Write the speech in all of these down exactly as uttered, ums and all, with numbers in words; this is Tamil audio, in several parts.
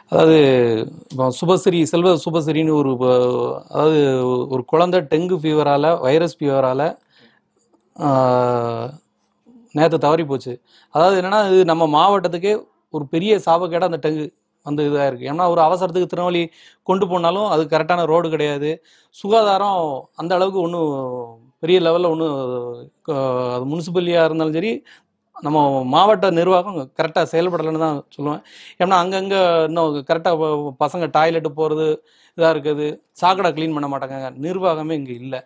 அதாவது இப்போ சுபஸ்ரீ செல்வ சுபஸ்ரீன்னு ஒரு அதாவது ஒரு குழந்தை டெங்கு ஃபீவரால் வைரஸ் ஃபீவரால் நேற்று தவறி போச்சு. அதாவது என்னென்னா இது நம்ம மாவட்டத்துக்கே ஒரு பெரிய சாபக்கேடாக அந்த டெங்கு வந்து இதாக இருக்குது. ஏன்னா ஒரு அவசரத்துக்கு திருநெல்வேலி கொண்டு போனாலும் அது கரெக்டான ரோடு கிடையாது. சுகாதாரம் அந்த அளவுக்கு ஒன்றும் பெரிய லெவலில் ஒன்றும் அது முனிசிபலியாக இருந்தாலும் சரி நம்ம மாவட்ட நிர்வாகம் கரெக்டாக செயல்படலைன்னு தான் சொல்லுவேன். ஏன்னா அங்கங்கே இன்னும் கரெக்டாக பசங்க டாய்லெட்டு போகிறது இதாக இருக்குது, சாக்கடை க்ளீன் பண்ண மாட்டாங்க, நிர்வாகமே இங்கே இல்லை.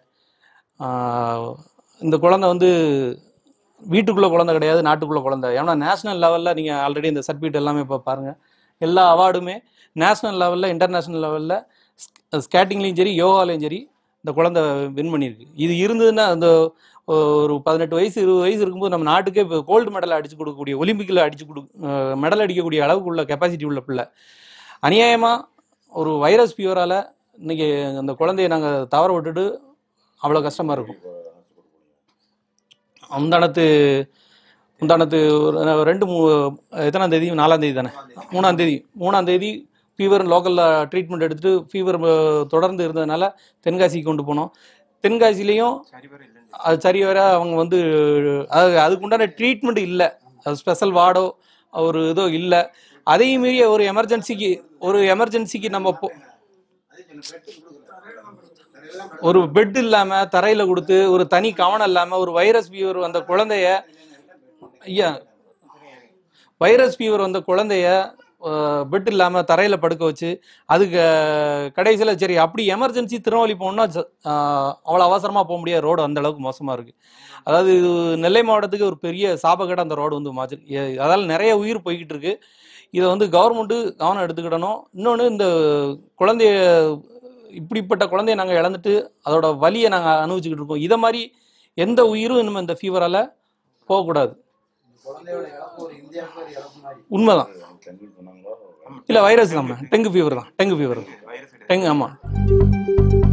இந்த குழந்தை வந்து வீட்டுக்குள்ளே குழந்தை கிடையாது, நாட்டுக்குள்ளே குழந்தை. ஏன்னா நேஷ்னல் லெவலில் நீங்கள் ஆல்ரெடி இந்த சர்டிஃபிகேட் எல்லாமே இப்போ பாருங்கள், எல்லா அவார்டுமே நேஷ்னல் லெவலில் இன்டர்நேஷ்னல் லெவலில் ஸ்கேட்டிங்லேயும் சரி யோகாலையும் சரி இந்த குழந்தை வின் பண்ணியிருக்கு. இது இருந்ததுன்னா அந்த ஒரு பதினெட்டு வயசு இருபது வயசு இருக்கும்போது நம்ம நாட்டுக்கே இப்போ கோல்டு மெடலை அடிச்சு கொடுக்கக்கூடிய ஒலிம்பிக்கில் அடிச்சு கொடு மெடல் அடிக்கக்கூடிய அளவுக்கு உள்ள கெப்பாசிட்டி உள்ள பிள்ளை. அநியாயமாக ஒரு வைரஸ் ஃபீவரால் இன்றைக்கி அந்த குழந்தைய நாங்கள் தவற விட்டுட்டு அவ்வளோ கஷ்டமாக இருக்கும். முந்தானத்து முந்தானத்து ஒரு ரெண்டு மூ எத்தனாம் தேதி நாலாம் தேதி தானே மூணாம் தேதி மூணாம் தேதி ஃபீவர் லோக்கலில் ட்ரீட்மெண்ட் எடுத்துகிட்டு ஃபீவர் தொடர்ந்து இருந்ததுனால தென்காசிக்கு கொண்டு போனோம். தென்காசிலையும் அது சரி வர அவங்க வந்து அது அதுக்குண்டான ட்ரீட்மெண்ட் இல்லை, அது ஸ்பெஷல் வார்டோ ஒரு இதோ இல்லை. அதையும் மீறி ஒரு எமர்ஜென்சிக்கு ஒரு எமர்ஜென்சிக்கு நம்ம போ ஒரு பெட் இல்லாமல் தரையில் கொடுத்து ஒரு தனி கவனம் இல்லாமல் ஒரு வைரஸ் ஃபீவர் வந்த குழந்தைய ஐயா வைரஸ் ஃபீவர் வந்த குழந்தைய பெட் இல்லாமல் தரையில் படுக்க வச்சு அதுக்கு கடைசியில் சரி அப்படி எமர்ஜென்சி திருநெல்வேலி போகணுன்னா அவ்வளோ அவசரமாக போக முடியாது, ரோடு அந்த அளவுக்கு மோசமாக இருக்குது. அதாவது இது நெல்லை மாவட்டத்துக்கு ஒரு பெரிய சாபக்கேடாக அந்த ரோடு வந்து மாற்றி, அதால் நிறைய உயிர் போய்கிட்டு இருக்கு. இதை வந்து கவர்மெண்ட்டு கவனம் எடுத்துக்கிடணும். இன்னொன்று இந்த குழந்தைய இப்படிப்பட்ட குழந்தைய நாங்கள் இழந்துட்டு அதோட வலியை நாங்கள் அனுபவிச்சுக்கிட்டு இருக்கோம். இதை மாதிரி எந்த உயிரும் இன்னும் இந்த ஃபீவரால் போகக்கூடாது. உண்மைதான், இல்லை வைரஸ் தான், டெங்கு ஃபீவர் தான், டெங்கு ஃபீவர் தான், டெங்கு ஆமாம்.